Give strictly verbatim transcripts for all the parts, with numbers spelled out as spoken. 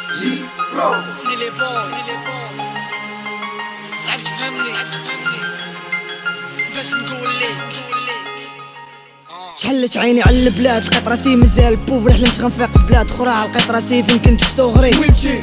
جي برو نيلي بون نيلي بون صعب تفهمني صعب تفهمني باش نقول لك نقول لك شحلت عيني على البلاد لقيت راسي مازال بوفر حلمت غنفيق في بلاد اخرى لقيت راسي فين كنت في صغري وين مشيت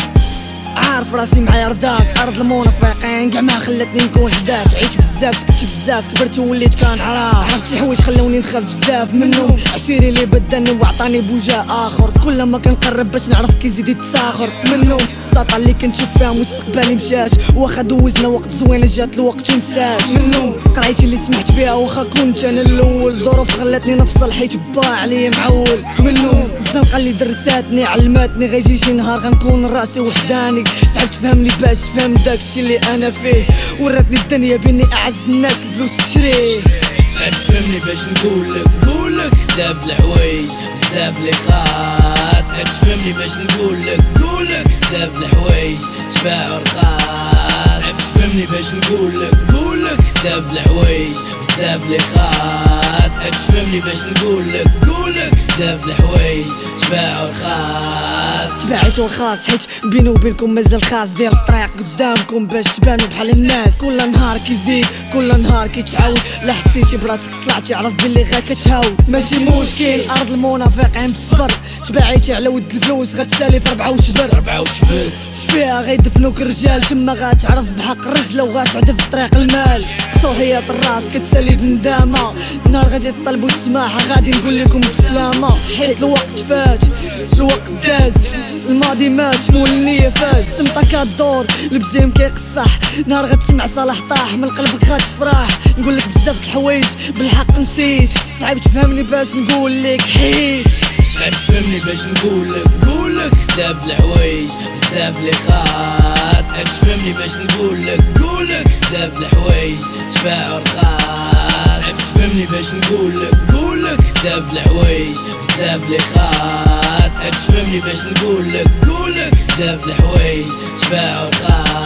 عارف راسي معايا رضاك ارض المنافقين كاع ما خلتني نكون حداك عيت بزاف سكت بزاف كبرت ووليت كنعرف عرفت شي حوايج خلوني نخاف بزاف منهم عسيري اللي بدلني وعطاني بوجه اخر كل ما كنقرب باش نعرف كيزيد يتساخر منهم السطا اللي كنشوف فيها مستقبلي مشات واخا دوزنا وقت زوينه جات الوقت ونسات منهم قرايتي اللي سمحت بها واخا كنت انا الاول ظروف خلاتني نفصل حيت با عليا معول منهم الزنقه اللي درساتني علماتني غيجي شي نهار غنكون راسي وحداني صعب تفهمني باش تفهم داكشي اللي انا فيه وراتني الدنيا باني اعز الناس الفلوس تشريه صعب تفهمني باش نقولك نقولك بزاف الحوايج بزاف لي خاص صعب تفهمني باش نقولك نقولك بزاف الحوايج شباع ورخاص صعب تفهمني باش نقولك نقولك بزاف الحوايج بزاف لي خاص صعب تفهمني باش نقولك نقولك بزاف الحوايج شباع ورخاص تبعت والخاص حيت بيني وبينكم مازال خاص دير الطريق قدامكم باش تبانوا بحال الناس كل نهار كيزيد كل نهار كيتعاود لا حسيتي براسك طلعتي عرف بلي غير كتهاود ماشي مشكل ارض المنافقين بالصبر تبعيتي على ود الفلوس غتسالي في ربعه وشبر ربعه وشبر شفيها غيدفنوك الرجال تما غتعرف بحق الرجله وغتعدف في طريق المال صوهيات الراس كتسالي بندامه نهار غادي تطلبوا السماحه غادي نقول لكم السلامه حيت الوقت فات الوقت داز الماضي مات مول النية فاز سمطة كدور البزيم كيقصح نهار غتسمع صلاح طاح من قلبك غتفرح نقول لك بزاف الحوايج بالحق نسيت صعيب تفهمني باش نقول لك حيت صعب تفهمني باش نقولك نقولك بزاف الحوايج بزاف لي خاص صعب تفهمني باش نقولك نقولك بزاف الحوايج شباع ورخاص صعب تفهمني باش نقولك نقولك بزاف الحوايج بزاف لي خاص صعب تفهمني باش نقولك نقولك بزاف الحوايج شباع ورخاص